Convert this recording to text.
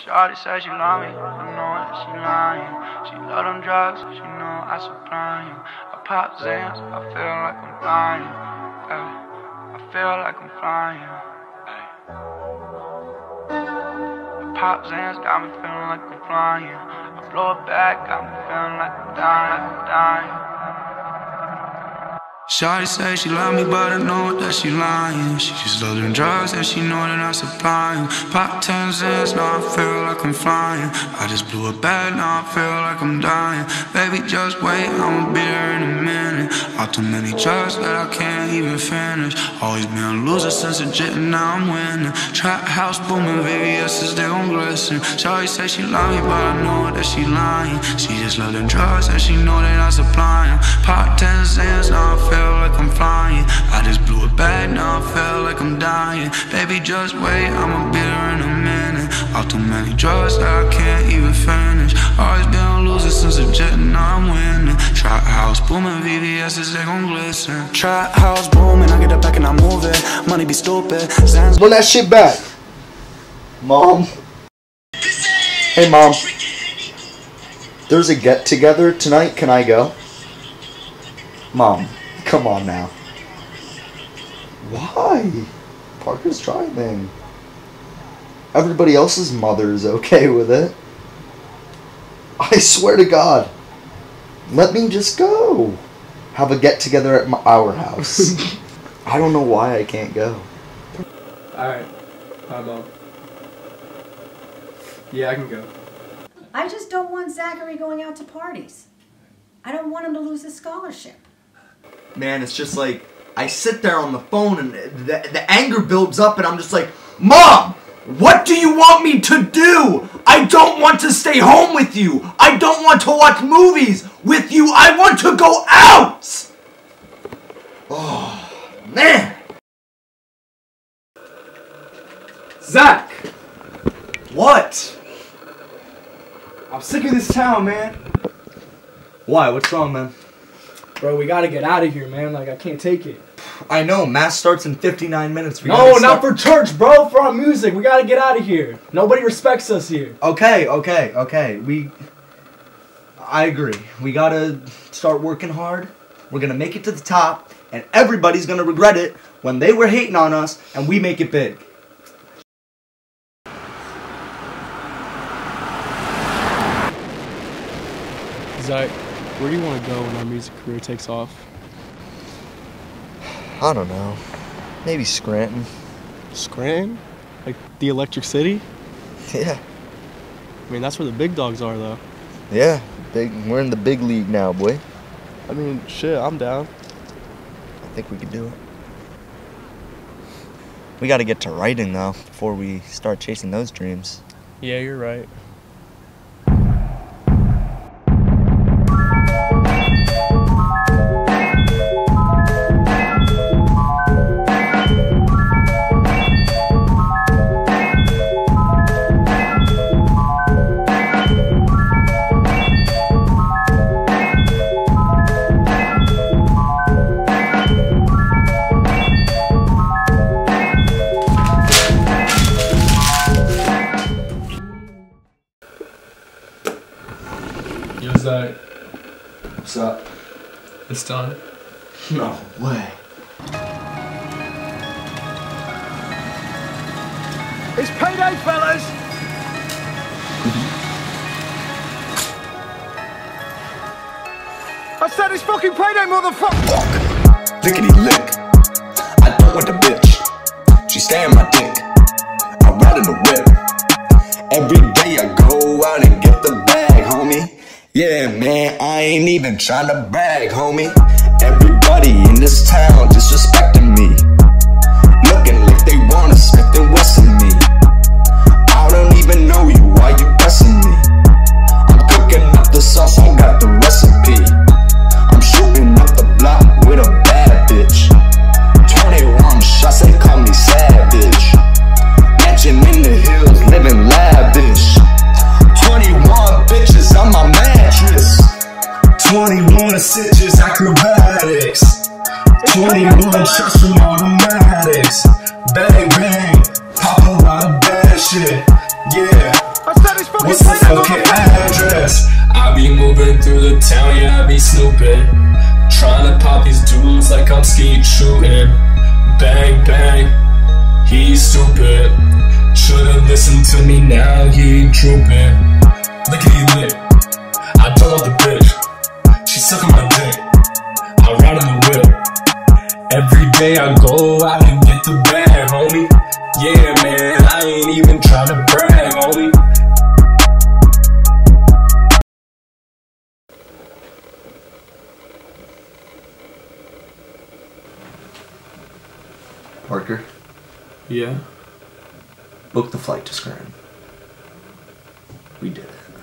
Shawty said she love me, I know that she lying. She love them drugs, she know I supply them. I pop Zans, I feel like I'm flying. I feel like I'm flying. I pop Zans, got me feeling like I'm flying. I blow it back, got me feeling like I'm dying. Shawty say she love me, but I know that she lying. She just love them drugs and she know that I supply them. Pop 10 cents, now I feel like I'm flying. I just blew a bag, now I feel like I'm dying. Baby, just wait, I'ma be there in a minute. All too many drugs that I can't even finish. Always been a loser since a jet and now I'm winning. Trap house booming, VVS's, they gon' glisten. Shawty say she love me, but I know that she lying. She just love them drugs and she know that I supply them. Pop 10 cents, now I feel like I'm flying. I just blew a bag, now I feel like I'm dying. Baby, just wait, I'ma be there in a minute. All too many drugs that I can't even finish. Always been a loser since a jet and now I'm winning. Trap house booming, VVS's, they gon' glisten. Trap house booming, I get it back and I move it. Money be stupid. Run that shit back. Mom. Hey Mom. There's a get together tonight, can I go? Mom. Come on now. Why? Parker's driving. Everybody else's mother is okay with it. I swear to God. Let me just go. Have a get-together at our house. I don't know why I can't go. Alright. Hi, Mom. Yeah, I can go. I just don't want Zachary going out to parties. I don't want him to lose his scholarship. Man, it's just like, I sit there on the phone and the anger builds up and I'm just like, Mom! What do you want me to do? I don't want to stay home with you. I don't want to watch movies with you. I want to go out! Oh, man! Zach! What? I'm sick of this town, man. Why? What's wrong, man? Bro, we gotta get out of here, man. Like, I can't take it. I know, Mass starts in 59 minutes. No, not for church, bro. For our music. We gotta get out of here. Nobody respects us here. Okay. I agree. We gotta start working hard. We're gonna make it to the top, and everybody's gonna regret it when they were hating on us, and we make it big. Zach, where do you want to go when our music career takes off? I don't know. Maybe Scranton. Scranton? Like the Electric City? Yeah. I mean, that's where the big dogs are, though. Yeah. We're in the big league now, boy. I mean, shit, I'm down. I think we could do it. We gotta get to writing, though, before we start chasing those dreams. Yeah, you're right. Yo, Zach. What's up? It's done. No way. It's payday, fellas! I said it's fucking payday, motherfucker! Lickety lick. I don't want the bitch. She stay on my dick. I ride in the whip. Every day I go out and get the bag, homie. Yeah, man, I ain't even tryna brag, homie. Everybody in this town disrespecting me. Looking like they wanna Smith and Wesson me. I don't even know you, why you pressing me? I'm cooking up the sauce, I got the recipe. I'm shooting up the block with a bad bitch. 21 shots, they call me savage. Mansion in the hills, living lavish. 21 bitches on my mattress. 21 stitches, acrobatics. 21 shots from automatics. Bang bang, pop a lot of bad shit. Yeah. this fucking What's the payday, fucking motherfucker? address? I be moving through the town, yeah, I be snooping. Trying to pop these dudes like I'm skeet shooting. Bang, bang, he's stupid. Should've listened to me, now he drooping. Look at he lit, I don't want the bitch. She sucking my dick, I ride in the whip. Every day I go out and get the bag, homie. Yeah, man, I ain't even trying to brag, homie. Parker, Yeah? book the flight to Scranton. We did it.